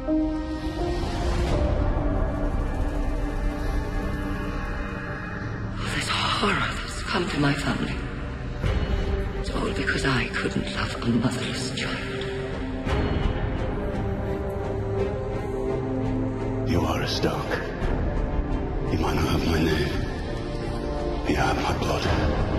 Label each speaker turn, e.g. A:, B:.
A: This horror that's come to my family. It's all because I couldn't love a motherless child.
B: You are a Stark. You might not have my name. You have my blood.